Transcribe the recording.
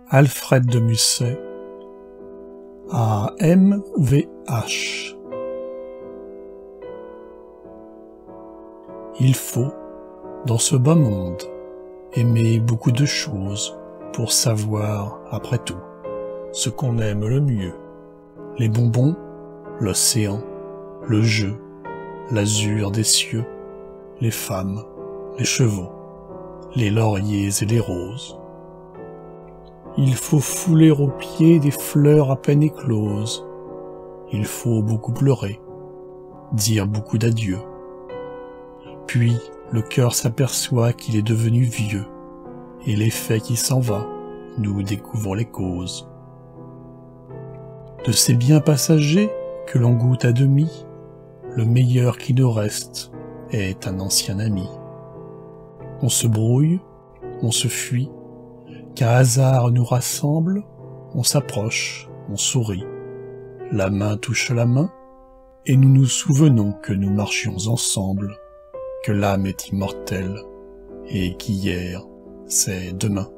Alfred de Musset à M.V.H. Il faut, dans ce bas monde, aimer beaucoup de choses pour savoir, après tout, ce qu'on aime le mieux. Les bonbons, l'océan, le jeu, l'azur des cieux, les femmes, les chevaux, les lauriers et les roses. Il faut fouler aux pieds des fleurs à peine écloses. Il faut beaucoup pleurer, dire beaucoup d'adieux. Puis le cœur s'aperçoit qu'il est devenu vieux, et l'effet qui s'en va, nous découvrons les causes. De ces biens passagers que l'on goûte à demi, le meilleur qui nous reste est un ancien ami. On se brouille, on se fuit, qu'un hasard nous rassemble, on s'approche, on sourit. La main touche la main, et nous nous souvenons que nous marchions ensemble, que l'âme est immortelle, et qu'hier, c'est demain.